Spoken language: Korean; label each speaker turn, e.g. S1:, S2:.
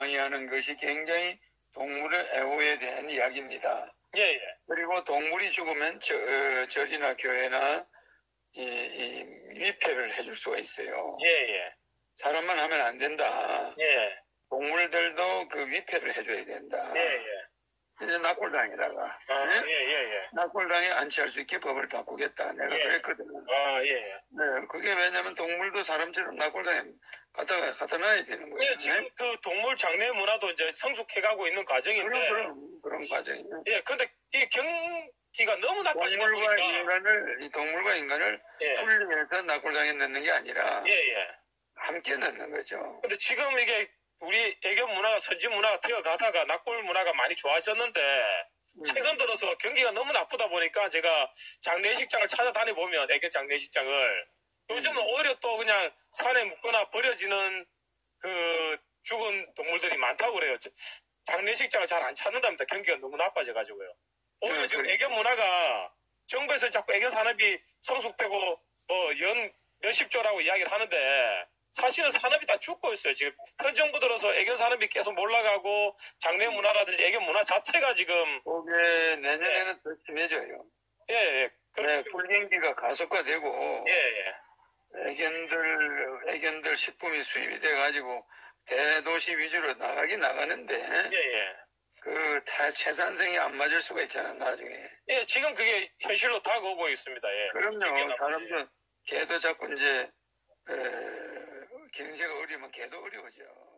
S1: 강의하는 것이 굉장히 동물의 애호에 대한 이야기입니다.
S2: 예, 예.
S1: 그리고 동물이 죽으면 절이나 교회나 위패를 해줄 수가 있어요.
S2: 예, 예.
S1: 사람만 하면 안 된다.
S2: 예.
S1: 동물들도 그 위패를 해줘야 된다.
S2: 예, 예.
S1: 이제 낙골당에다가
S2: 아, 예, 예, 예.
S1: 낙골당에 안치할 수 있게 법을 바꾸겠다. 내가
S2: 예.
S1: 그랬거든.
S2: 아, 예, 예.
S1: 네, 그게 왜냐면 동물도 사람처럼 낙골당에 갖다 놔야 되는 거예요.
S2: 예, 지금
S1: 네?
S2: 그 동물 장례 문화도 이제 성숙해가고 있는 과정인데.
S1: 그런 과정이에요.
S2: 예, 근데 이 경기가 너무 나빠지다 보니까.
S1: 동물과 인간을
S2: 예.
S1: 분리해서 낙골당에 넣는 게 아니라
S2: 예, 예.
S1: 함께 넣는 거죠.
S2: 근데 지금 이게 우리 애견 문화가 선진 문화가 되어가다가 낙골 문화가 많이 좋아졌는데 최근 들어서 경기가 너무 나쁘다 보니까 제가 장례식장을 찾아다니 보면 애견 장례식장을 요즘은 오히려 또 그냥 산에 묻거나 버려지는 그 죽은 동물들이 많다고 그래요. 장례식장을 잘 안 찾는답니다. 경기가 너무 나빠져 가지고요. 오히려 지금 애견 문화가 정부에서 자꾸 애견 산업이 성숙되고 연 몇십 조라고 이야기를 하는데 사실은 산업이 다 죽고 있어요. 지금 현 정부 들어서 애견 산업이 계속 올라가고 장례 문화라든지 애견 문화 자체가 지금
S1: 그게 내년에는 더 심해져요.
S2: 예, 예.
S1: 네, 불경기가 가속화되고
S2: 예, 예.
S1: 애견들 식품이 수입이 돼가지고 대도시 위주로 나가는데
S2: 예, 예.
S1: 그 채산성이 안 맞을 수가 있잖아 나중에.
S2: 예, 지금 그게 현실로 다가오고 있습니다. 예.
S1: 그럼요. 사람들 개도 자꾸 이제 경제가 어려우면 개도 어려워져.